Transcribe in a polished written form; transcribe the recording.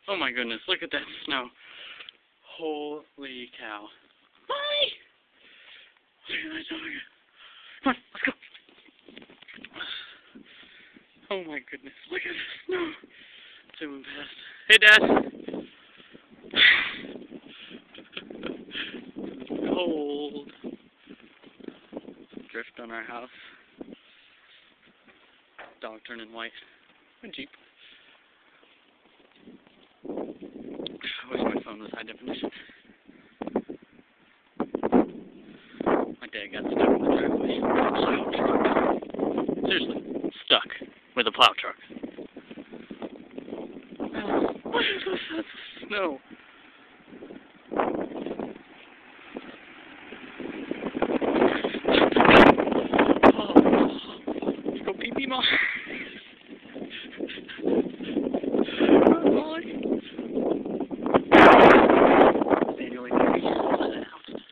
Oh my goodness, look at that snow. Holy cow. Mommy! Look at that dog. Come on, let's go. Oh my goodness, look at the snow. Zooming past. Hey, Dad. Cold. Drift on our house. Dog turning white. A Jeep. I wish my phone was high definition. My dad got stuck in the driveway. Plow truck. Seriously, stuck with a plow truck. What is this? That's snow.